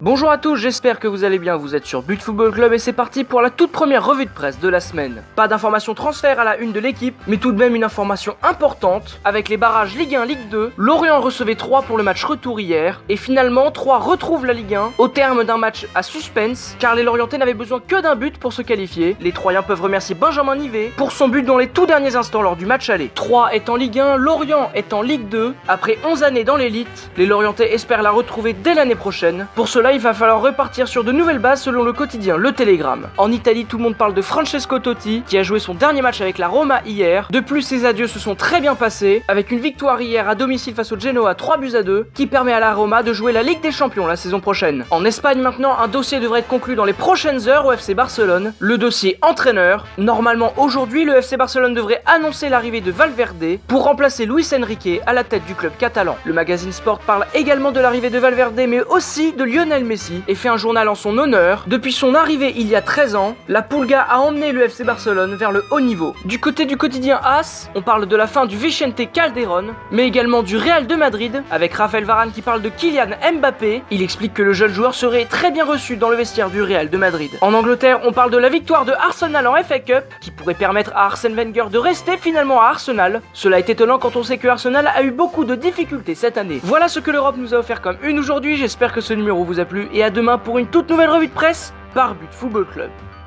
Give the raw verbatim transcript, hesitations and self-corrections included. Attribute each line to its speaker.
Speaker 1: Bonjour à tous, j'espère que vous allez bien, vous êtes sur But Football Club et c'est parti pour la toute première revue de presse de la semaine. Pas d'information transfert à la une de l'équipe, mais tout de même une information importante. Avec les barrages Ligue un, Ligue deux, Lorient recevait Troyes pour le match retour hier, et finalement Troyes retrouve la Ligue un au terme d'un match à suspense, car les Lorientais n'avaient besoin que d'un but pour se qualifier. Les Troyens peuvent remercier Benjamin Nivet pour son but dans les tout derniers instants lors du match aller. Troyes est en Ligue un, Lorient est en Ligue deux, après onze années dans l'élite, les Lorientais espèrent la retrouver dès l'année prochaine. Pour cela, il va falloir repartir sur de nouvelles bases selon le quotidien Le Télégramme. En Italie, tout le monde parle de Francesco Totti, qui a joué son dernier match avec la Roma hier. De plus, ses adieux se sont très bien passés, avec une victoire hier à domicile face au Genoa trois buts à deux, qui permet à la Roma de jouer la Ligue des Champions la saison prochaine. En Espagne maintenant, un dossier devrait être conclu dans les prochaines heures au F C Barcelone, le dossier entraîneur. Normalement aujourd'hui, le F C Barcelone devrait annoncer l'arrivée de Valverde pour remplacer Luis Enrique à la tête du club catalan. Le magazine Sport parle également de l'arrivée de Valverde, mais aussi de Lionel Messi, et fait un journal en son honneur. Depuis son arrivée il y a treize ans, la Pulga a emmené le F C Barcelone vers le haut niveau. Du côté du quotidien AS, on parle de la fin du Vicente Calderón, mais également du Real de Madrid, avec Raphaël Varane qui parle de Kylian Mbappé. Il explique que le jeune joueur serait très bien reçu dans le vestiaire du Real de Madrid. En Angleterre, on parle de la victoire de Arsenal en F A Cup, qui pourrait permettre à Arsène Wenger de rester finalement à Arsenal. Cela est étonnant quand on sait que Arsenal a eu beaucoup de difficultés cette année. Voilà ce que l'Europe nous a offert comme une aujourd'hui, j'espère que ce numéro vous a plu et à demain pour une toute nouvelle revue de presse par But Football Club.